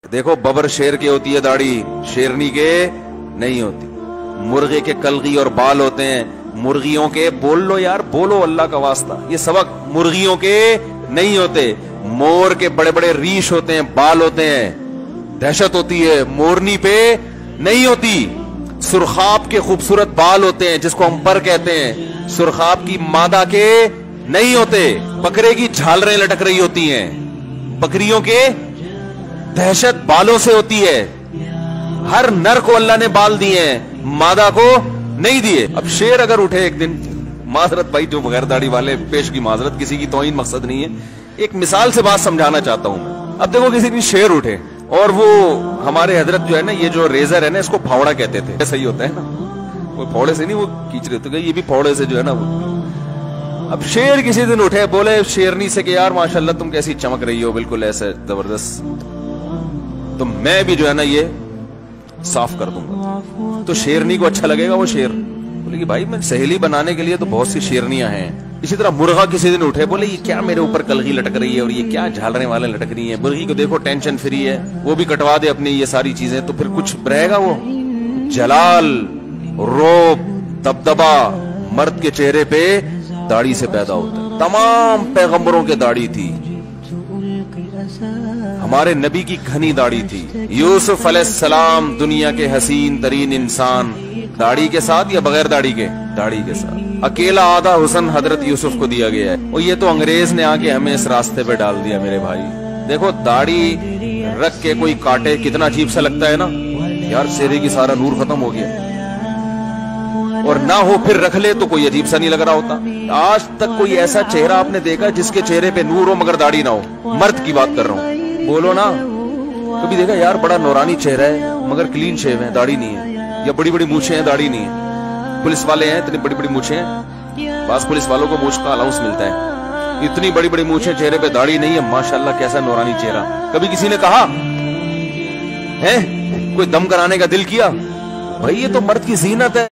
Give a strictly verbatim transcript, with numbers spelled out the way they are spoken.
देखो बबर शेर के होती है दाढ़ी, शेरनी के नहीं होती। मुर्गे के कलगी और बाल होते हैं, मुर्गियों के बोल लो यार, बोलो अल्लाह का वास्ता, ये सबक मुर्गियों के नहीं होते। मोर के बड़े बड़े रीश होते हैं, बाल होते हैं, दहशत होती है, मोरनी पे नहीं होती। सुरखाब के खूबसूरत बाल होते हैं जिसको हम पर कहते हैं, सुरखाब की मादा के नहीं होते। बकरे की झालरें लटक रही होती हैं, बकरियों के दहशत बालों से होती है। हर नर को अल्लाह ने बाल दिए हैं, मादा को नहीं दिए। अब शेर अगर उठे एक दिन, माजरत भाई जो बगैर दाढ़ी वाले पेश की माजरत, किसी की तौहीन मकसद नहीं है, एक मिसाल से बात समझाना चाहता हूं मैं। अब देखो किसी दिन शेर उठे और वो हमारे हजरत जो है ना, ये जो रेजर है ना, इसको फावड़ा कहते थे, सही होता है ना, वो फावड़े से नहीं वो खींच रहे थे, ये भी फावड़े से जो है ना वो। अब शेर किसी दिन उठे, बोले शेरनी से कि यार माशाल्लाह तुम कैसी चमक रही हो, बिल्कुल ऐसे जबरदस्त, तो मैं भी जो है ना ये साफ कर दूंगा। तो शेरनी को अच्छा लगेगा वो शेर, बोले कि भाई मैं सहेली बनाने के लिए तो बहुत सी शेरनियां हैं। इसी तरह मुर्गा किसी दिन उठे, बोले ये क्या मेरे ऊपर कलगी लटक रही है और ये क्या झालने वाले लटक रही है। मुर्गी को देखो टेंशन फ्री है, वो भी कटवा दे अपनी ये सारी चीजें, तो फिर कुछ रहेगा। वो जलाल, रोब, दबदबा मर्द के चेहरे पे दाढ़ी से पैदा होता है। तमाम पैगंबरों के दाढ़ी थी, हमारे नबी की घनी दाढ़ी थी। यूसुफ अलैहिस्सलाम दुनिया के हसीन तरीन इंसान, दाढ़ी के साथ या बगैर दाढ़ी के? दाढ़ी के साथ। अकेला आधा हुस्न हजरत यूसुफ को दिया गया है, और ये तो अंग्रेज ने आके हमें इस रास्ते पे डाल दिया मेरे भाई। देखो दाढ़ी रख के कोई काटे, कितना अजीब सा लगता है ना यार, चेहरे की सारा नूर खत्म हो गया, और ना हो फिर रख ले तो कोई अजीब सा नहीं लग रहा होता। आज तक कोई ऐसा चेहरा आपने देखा जिसके चेहरे पे नूर हो मगर दाढ़ी ना हो? मर्द की बात कर रहा हूँ, बोलो ना, कभी देखा यार बड़ा नौरानी चेहरा है मगर क्लीन शेव है, दाढ़ी नहीं है, या बड़ी बड़ी मूछें हैं, दाढ़ी नहीं है। पुलिस वाले हैं, इतनी बड़ी बड़ी मूछें हैं, बस पुलिस वालों को मूछ का अलाउंस मिलता है, इतनी बड़ी बड़ी मूछें, चेहरे पे दाढ़ी नहीं है, माशाल्लाह कैसा नौरानी चेहरा। कभी किसी ने कहा है, कोई दम कराने का दिल किया? भाई ये तो मर्द की जीनत है।